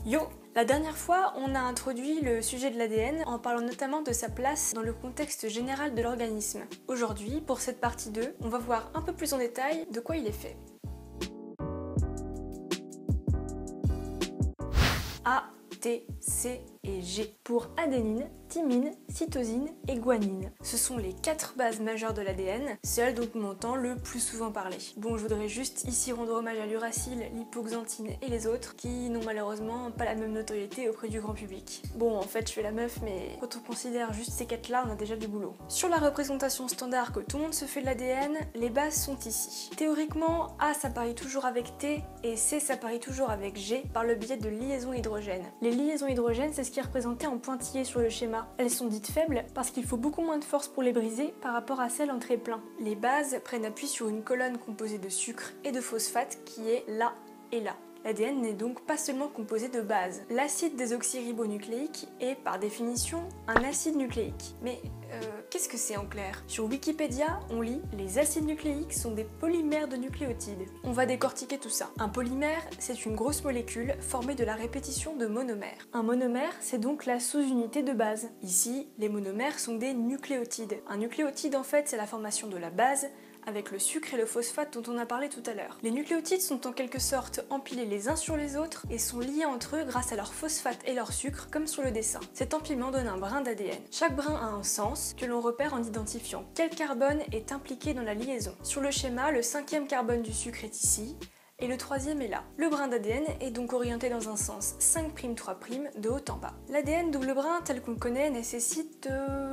Yo! La dernière fois, on a introduit le sujet de l'ADN en parlant notamment de sa place dans le contexte général de l'organisme. Aujourd'hui, pour cette partie 2, on va voir un peu plus en détail de quoi il est fait. A, T, C et G pour adénine, thymine, cytosine et guanine. Ce sont les 4 bases majeures de l'ADN, celles dont on entend le plus souvent parler. Bon, je voudrais juste ici rendre hommage à l'uracile, l'hypoxanthine et les autres, qui n'ont malheureusement pas la même notoriété auprès du grand public. Bon, en fait, je fais la meuf, mais quand on considère juste ces 4-là, on a déjà du boulot. Sur la représentation standard que tout le monde se fait de l'ADN, les bases sont ici. Théoriquement, A s'apparie toujours avec T et C s'apparie toujours avec G par le biais de liaisons hydrogènes. Les liaisons hydrogènes, c'est ce qui est représenté en pointillé sur le schéma. Elles sont dites faibles parce qu'il faut beaucoup moins de force pour les briser par rapport à celles en trait plein. Les bases prennent appui sur une colonne composée de sucre et de phosphate qui est là et là. L'ADN n'est donc pas seulement composé de bases. L'acide désoxyribonucléique est par définition un acide nucléique. Mais qu'est-ce que c'est en clair? Sur Wikipédia, on lit « Les acides nucléiques sont des polymères de nucléotides ». On va décortiquer tout ça. Un polymère, c'est une grosse molécule formée de la répétition de monomères. Un monomère, c'est donc la sous-unité de base. Ici, les monomères sont des nucléotides. Un nucléotide, en fait, c'est la formation de la base avec le sucre et le phosphate dont on a parlé tout à l'heure. Les nucléotides sont en quelque sorte empilés les uns sur les autres et sont liés entre eux grâce à leur phosphate et leur sucre, comme sur le dessin. Cet empilement donne un brin d'ADN. Chaque brin a un sens que l'on repère en identifiant quel carbone est impliqué dans la liaison. Sur le schéma, le 5e carbone du sucre est ici, et le 3e est là. Le brin d'ADN est donc orienté dans un sens 5', 3' de haut en bas. L'ADN double brin tel qu'on le connaît nécessite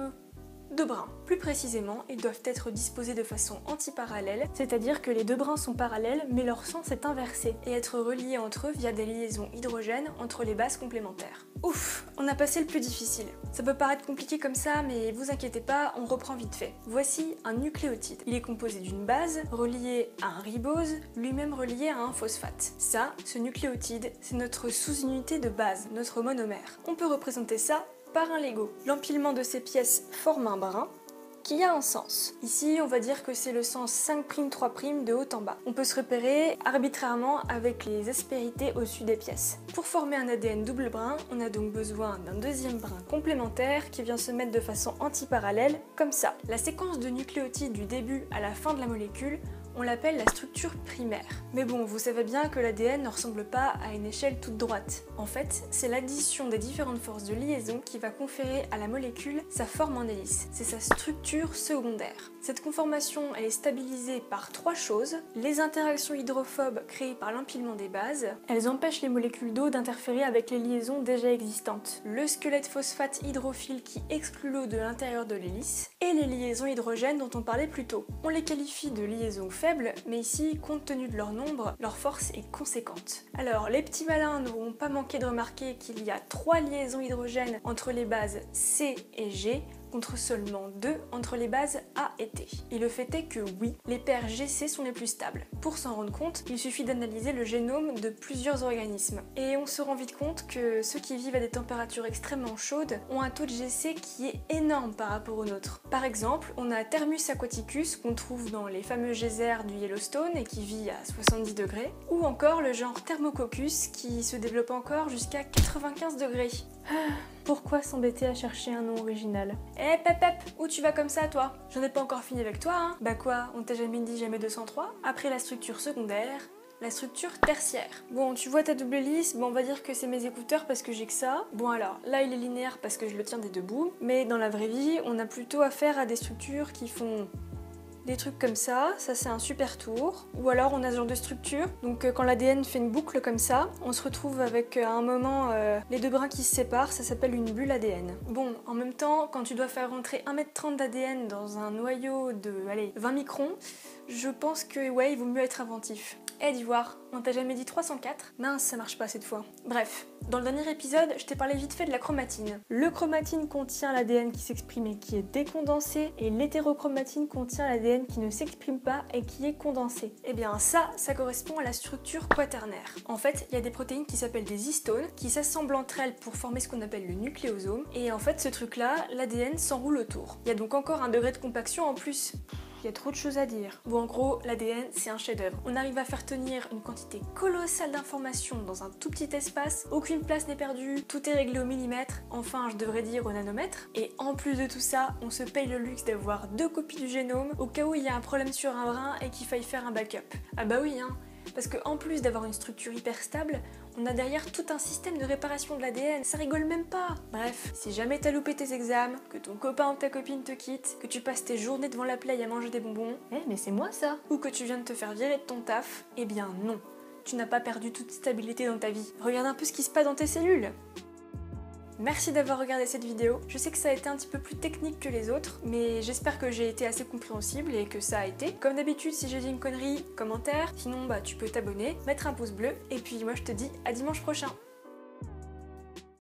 deux brins. Plus précisément, ils doivent être disposés de façon antiparallèle, c'est-à-dire que les deux brins sont parallèles mais leur sens est inversé, et être reliés entre eux via des liaisons hydrogènes entre les bases complémentaires. Ouf, on a passé le plus difficile. Ça peut paraître compliqué comme ça, mais vous inquiétez pas, on reprend vite fait. Voici un nucléotide. Il est composé d'une base reliée à un ribose, lui-même relié à un phosphate. Ça, ce nucléotide, c'est notre sous-unité de base, notre monomère. On peut représenter ça par un Lego. L'empilement de ces pièces forme un brin qui a un sens. Ici, on va dire que c'est le sens 5', 3' de haut en bas. On peut se repérer arbitrairement avec les aspérités au-dessus des pièces. Pour former un ADN double brin, on a donc besoin d'un deuxième brin complémentaire qui vient se mettre de façon antiparallèle, comme ça. La séquence de nucléotides du début à la fin de la molécule, on l'appelle la structure primaire. Mais bon, vous savez bien que l'ADN ne ressemble pas à une échelle toute droite. En fait, c'est l'addition des différentes forces de liaison qui va conférer à la molécule sa forme en hélice. C'est sa structure secondaire. Cette conformation, elle est stabilisée par 3 choses. Les interactions hydrophobes créées par l'empilement des bases. Elles empêchent les molécules d'eau d'interférer avec les liaisons déjà existantes. Le squelette phosphate hydrophile qui exclut l'eau de l'intérieur de l'hélice. Et les liaisons hydrogènes dont on parlait plus tôt. On les qualifie de liaisons faibles, mais ici, compte tenu de leur nombre, leur force est conséquente. Alors, les petits malins n'auront pas manqué de remarquer qu'il y a 3 liaisons hydrogènes entre les bases C et G, contre seulement 2 entre les bases A et T. Et le fait est que oui, les paires GC sont les plus stables. Pour s'en rendre compte, il suffit d'analyser le génome de plusieurs organismes. Et on se rend vite compte que ceux qui vivent à des températures extrêmement chaudes ont un taux de GC qui est énorme par rapport au nôtre. Par exemple, on a Thermus aquaticus qu'on trouve dans les fameux geysers du Yellowstone et qui vit à 70 degrés, ou encore le genre Thermococcus qui se développe encore jusqu'à 95 degrés. Pourquoi s'embêter à chercher un nom original? Eh pep, où tu vas comme ça toi? J'en ai pas encore fini avec toi, hein? Bah quoi, on t'a jamais dit jamais 203? Après la structure secondaire, la structure tertiaire. Bon, tu vois ta double hélice, bon on va dire que c'est mes écouteurs parce que j'ai que ça. Bon alors, là il est linéaire parce que je le tiens des deux bouts, mais dans la vraie vie, on a plutôt affaire à des structures qui font des trucs comme ça c'est un super tour. Ou alors on a ce genre de structure, donc quand l'ADN fait une boucle comme ça, on se retrouve avec à un moment les deux brins qui se séparent, ça s'appelle une bulle ADN. Bon, en même temps, quand tu dois faire rentrer 1,30 m d'ADN dans un noyau de, allez, 20 microns, je pense que ouais, il vaut mieux être inventif. Eh d'Ivoire, on t'a jamais dit 304? Mince, ça marche pas cette fois. Bref, dans le dernier épisode, je t'ai parlé vite fait de la chromatine. Le chromatine contient l'ADN qui s'exprime et qui est décondensé, et l'hétérochromatine contient l'ADN qui ne s'exprime pas et qui est condensé. Eh bien ça correspond à la structure quaternaire. En fait, il y a des protéines qui s'appellent des histones, qui s'assemblent entre elles pour former ce qu'on appelle le nucléosome, et en fait ce truc-là, l'ADN s'enroule autour. Il y a donc encore un degré de compaction en plus. Il y a trop de choses à dire. Bon, en gros, l'ADN, c'est un chef-d'œuvre. On arrive à faire tenir une quantité colossale d'informations dans un tout petit espace, aucune place n'est perdue, tout est réglé au millimètre, enfin je devrais dire au nanomètre. Et en plus de tout ça, on se paye le luxe d'avoir 2 copies du génome au cas où il y a un problème sur un brin et qu'il faille faire un backup. Ah bah oui, hein, parce qu'en plus d'avoir une structure hyper stable, on a derrière tout un système de réparation de l'ADN, ça rigole même pas. Bref, si jamais t'as loupé tes examens, que ton copain ou ta copine te quitte, que tu passes tes journées devant la play à manger des bonbons, mais c'est moi ça, ou que tu viens de te faire virer de ton taf, eh bien non, tu n'as pas perdu toute stabilité dans ta vie. Regarde un peu ce qui se passe dans tes cellules. Merci d'avoir regardé cette vidéo. Je sais que ça a été un petit peu plus technique que les autres, mais j'espère que j'ai été assez compréhensible et que ça a été. Comme d'habitude, si j'ai dit une connerie, commentaire. Sinon, tu peux t'abonner, mettre un pouce bleu, et puis moi je te dis à dimanche prochain.